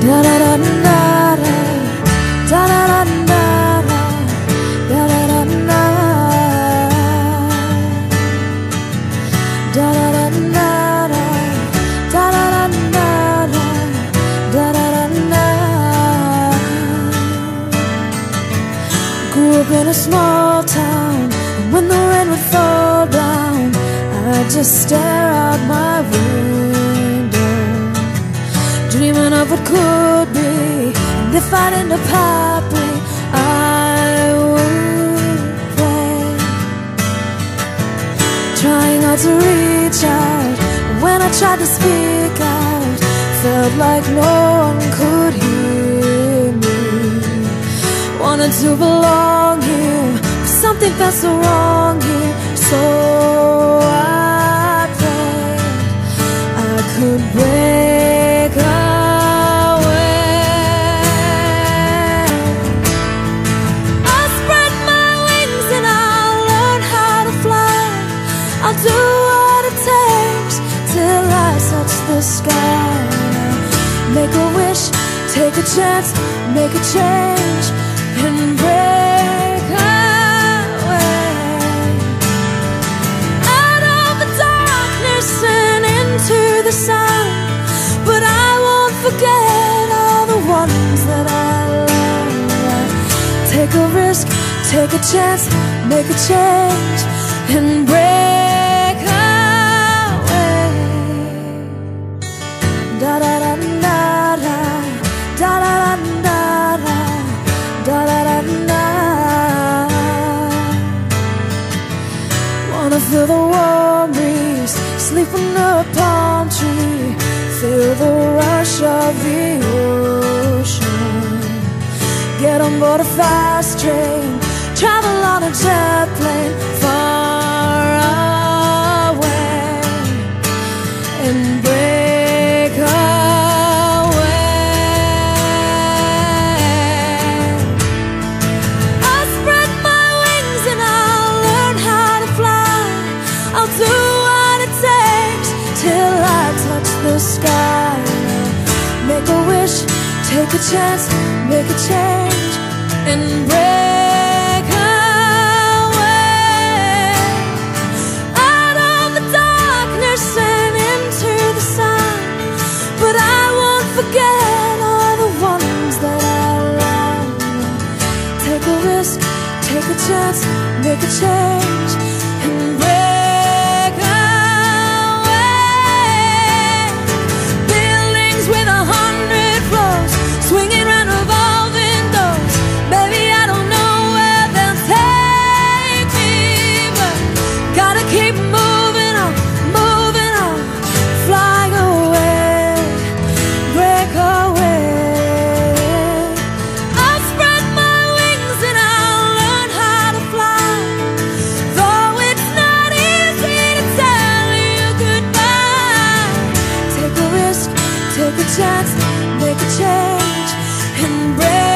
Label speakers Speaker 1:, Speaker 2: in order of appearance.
Speaker 1: Da da da da da, da da da da, da da da da, da da da da, da da da da, da da da da. Grew up in a small town, and when the rain would fall down, I'd just stare out my window, dreaming of what could be. And if I'd end up happy, I would pray, trying not to reach out. When I tried to speak out, felt like no one could hear me. Wanted to belong here, but something felt so wrong here. So I prayed I could break away. I'll spread my wings and I'll learn how to fly. I'll do what it takes till I touch the sky. Make a wish, take a chance, make a change, and break away out of the darkness and into the sun. But I won't forget all the ones that I love. Take a risk, take a chance, make a change, and break away. Da da da da da, da da da da, da da da da. Wanna feel the warm breeze, sleep under a palm tree, feel the rush of the ocean. Get on board a fast train, travel on a jet plane far away, and break away. I'll spread my wings and I'll learn how to fly. I'll do what it takes till I touch the sky. Make a wish, take a chance, make a change, and break away out of the darkness and into the sun. But I won't forget all the ones that I love. Take a risk, take a chance, make a change, and break away. Buildings with 100 floors, swinging round revolving doors. Baby, I don't know where they'll take me, but gotta keep moving on, fly away, break away. I'll spread my wings and I'll learn how to fly. Though it's not easy to tell you goodbye. Take a risk, take a chance, make a change, and break